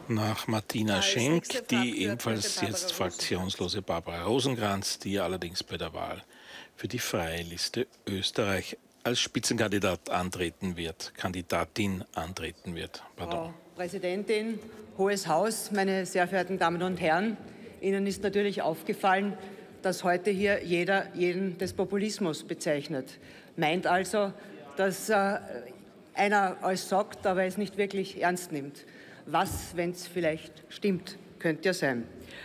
Nach Martina Schenk die ebenfalls jetzt fraktionslose Barbara Rosenkrantz, die allerdings bei der Wahl für die Freie Liste Österreich als Spitzenkandidatin antreten wird. Frau Präsidentin, Hohes Haus, meine sehr verehrten Damen und Herren, Ihnen ist natürlich aufgefallen, dass heute hier jeder jeden des Populismus bezeichnet. Meint also, dass einer alles sagt, aber es nicht wirklich ernst nimmt. Was, wenn es vielleicht stimmt, könnte ja sein.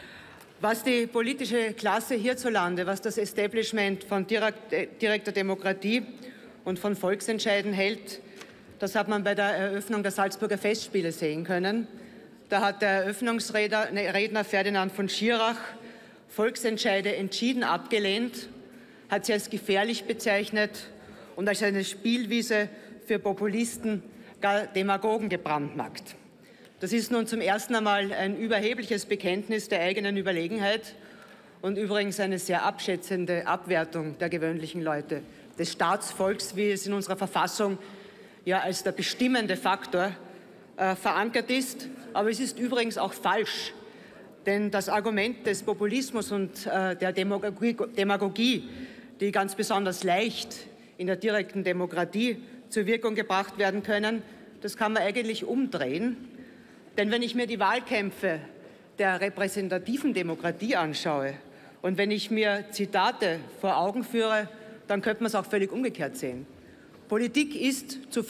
Was die politische Klasse hierzulande, was das Establishment von direkter Demokratie und von Volksentscheiden hält, das hat man bei der Eröffnung der Salzburger Festspiele sehen können. Da hat der Eröffnungsredner Ferdinand von Schirach Volksentscheide entschieden abgelehnt, hat sie als gefährlich bezeichnet und als eine Spielwiese für Populisten, gar Demagogen gebrandmarkt. Das ist nun zum ersten Mal ein überhebliches Bekenntnis der eigenen Überlegenheit und übrigens eine sehr abschätzende Abwertung der gewöhnlichen Leute, des Staatsvolks, wie es in unserer Verfassung ja als der bestimmende Faktor verankert ist. Aber es ist übrigens auch falsch, denn das Argument des Populismus und der Demagogie, die ganz besonders leicht in der direkten Demokratie zur Wirkung gebracht werden können, das kann man eigentlich umdrehen. Denn wenn ich mir die Wahlkämpfe der repräsentativen Demokratie anschaue und wenn ich mir Zitate vor Augen führe, dann könnte man es auch völlig umgekehrt sehen. Politik ist zu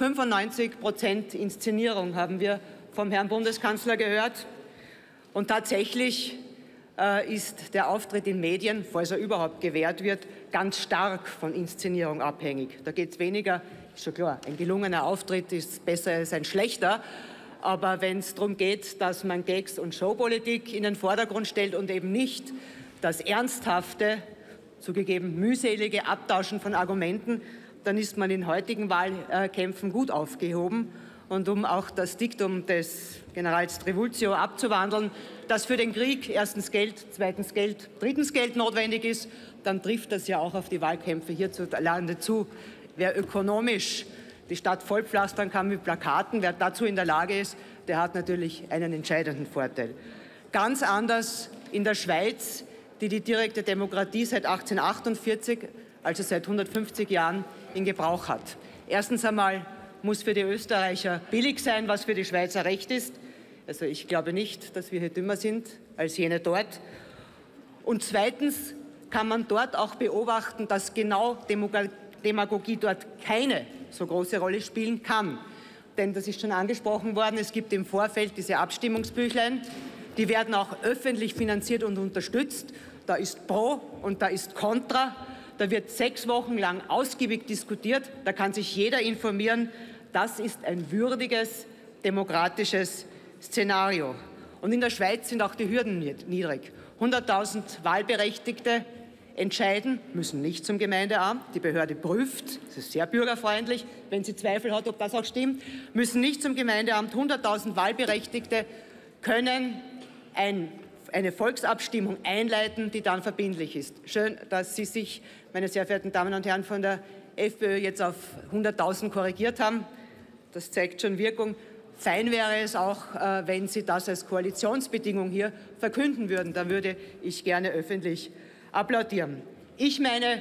95% Inszenierung, haben wir vom Herrn Bundeskanzler gehört. Und tatsächlich ist der Auftritt in Medien, falls er überhaupt gewährt wird, ganz stark von Inszenierung abhängig. Da geht es weniger, ist schon klar, ein gelungener Auftritt ist besser als ein schlechter. Aber wenn es darum geht, dass man Gags und Showpolitik in den Vordergrund stellt und eben nicht das ernsthafte, zugegeben mühselige Abtauschen von Argumenten, dann ist man in heutigen Wahlkämpfen gut aufgehoben. Und um auch das Diktum des Generals Trivulzio abzuwandeln, dass für den Krieg erstens Geld, zweitens Geld, drittens Geld notwendig ist, dann trifft das ja auch auf die Wahlkämpfe hierzulande zu. Wer ökonomisch die Stadt vollpflastern kann mit Plakaten, wer dazu in der Lage ist, der hat natürlich einen entscheidenden Vorteil. Ganz anders in der Schweiz, die die direkte Demokratie seit 1848, also seit 150 Jahren, in Gebrauch hat. Erstens einmal muss für die Österreicher billig sein, was für die Schweizer recht ist. Also ich glaube nicht, dass wir hier dümmer sind als jene dort. Und zweitens kann man dort auch beobachten, dass genau Demagogie dort keine so große Rolle spielen kann. Denn das ist schon angesprochen worden, es gibt im Vorfeld diese Abstimmungsbüchlein, die werden auch öffentlich finanziert und unterstützt. Da ist Pro und da ist Contra. Da wird 6 Wochen lang ausgiebig diskutiert, da kann sich jeder informieren. Das ist ein würdiges, demokratisches Szenario. Und in der Schweiz sind auch die Hürden niedrig. 100.000 Wahlberechtigte entscheiden, müssen nicht zum Gemeindeamt. Die Behörde prüft, das ist sehr bürgerfreundlich, wenn sie Zweifel hat, ob das auch stimmt, müssen nicht zum Gemeindeamt. 100.000 Wahlberechtigte können eine Volksabstimmung einleiten, die dann verbindlich ist. Schön, dass Sie sich, meine sehr verehrten Damen und Herren von der FPÖ, jetzt auf 100.000 korrigiert haben. Das zeigt schon Wirkung. Fein wäre es auch, wenn Sie das als Koalitionsbedingung hier verkünden würden. Da würde ich gerne öffentlich applaudieren. Ich meine,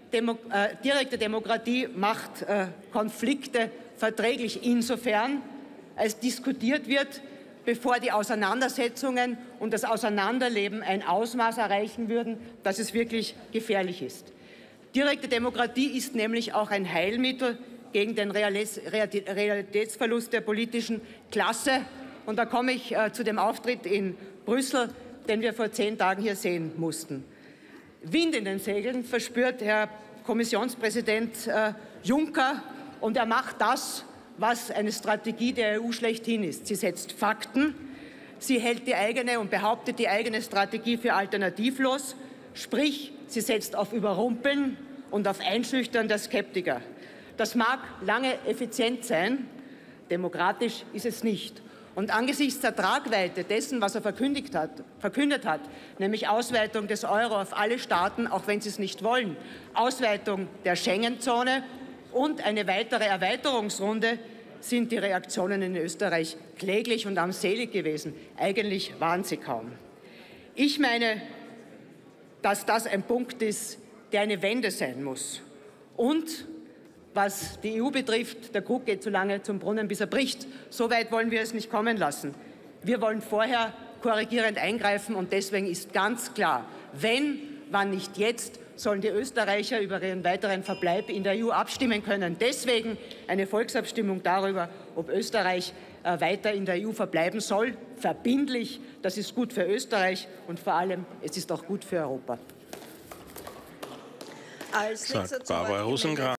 direkte Demokratie macht Konflikte verträglich insofern, als diskutiert wird, bevor die Auseinandersetzungen und das Auseinanderleben ein Ausmaß erreichen würden, dass es wirklich gefährlich ist. Direkte Demokratie ist nämlich auch ein Heilmittel gegen den Realitätsverlust der politischen Klasse. Und da komme ich zu dem Auftritt in Brüssel, den wir vor 10 Tagen hier sehen mussten. Wind in den Segeln verspürt Herr Kommissionspräsident Juncker, und er macht das, was eine Strategie der EU schlechthin ist. Sie setzt Fakten, sie hält die eigene und behauptet die eigene Strategie für alternativlos, sprich, sie setzt auf Überrumpeln und auf Einschüchtern der Skeptiker. Das mag lange effizient sein, demokratisch ist es nicht. Und angesichts der Tragweite dessen, was er verkündet hat, nämlich Ausweitung des Euro auf alle Staaten, auch wenn sie es nicht wollen, Ausweitung der Schengen-Zone und eine weitere Erweiterungsrunde, sind die Reaktionen in Österreich kläglich und armselig gewesen. Eigentlich waren sie kaum. Ich meine, dass das ein Punkt ist, der eine Wende sein muss. Und was die EU betrifft, der Krug geht so lange zum Brunnen, bis er bricht. So weit wollen wir es nicht kommen lassen. Wir wollen vorher korrigierend eingreifen und deswegen ist ganz klar, wenn, wann nicht jetzt, sollen die Österreicher über ihren weiteren Verbleib in der EU abstimmen können. Deswegen eine Volksabstimmung darüber, ob Österreich weiter in der EU verbleiben soll, verbindlich. Das ist gut für Österreich und vor allem, es ist auch gut für Europa. Sagt Barbara Rosenkrantz.